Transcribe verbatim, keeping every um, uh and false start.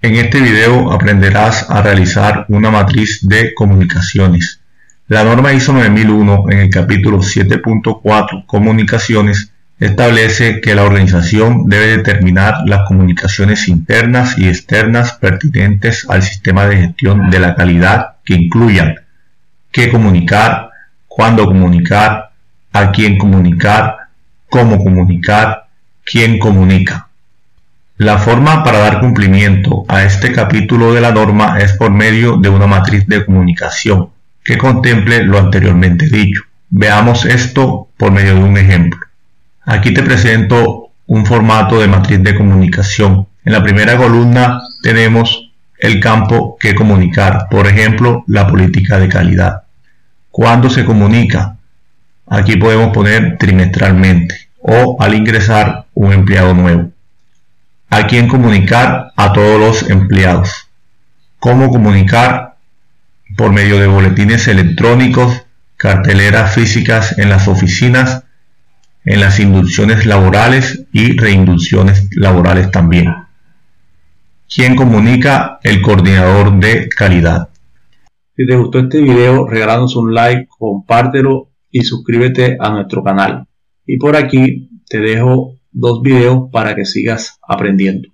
En este video aprenderás a realizar una matriz de comunicaciones. La norma ISO nueve mil uno en el capítulo siete punto cuatro Comunicaciones establece que la organización debe determinar las comunicaciones internas y externas pertinentes al sistema de gestión de la calidad que incluyan qué comunicar, cuándo comunicar, a quién comunicar, cómo comunicar, quién comunica. La forma para dar cumplimiento a este capítulo de la norma es por medio de una matriz de comunicación que contemple lo anteriormente dicho. Veamos esto por medio de un ejemplo. Aquí te presento un formato de matriz de comunicación. En la primera columna tenemos el campo que comunicar, por ejemplo, la política de calidad. ¿Cuándo se comunica? Aquí podemos poner trimestralmente o al ingresar un empleado nuevo. ¿A quién comunicar? A todos los empleados. ¿Cómo comunicar? Por medio de boletines electrónicos, carteleras físicas en las oficinas, en las inducciones laborales y reinducciones laborales también. ¿Quién comunica? El coordinador de calidad. Si te gustó este video, regálanos un like, compártelo y suscríbete a nuestro canal. Y por aquí te dejo dos videos para que sigas aprendiendo.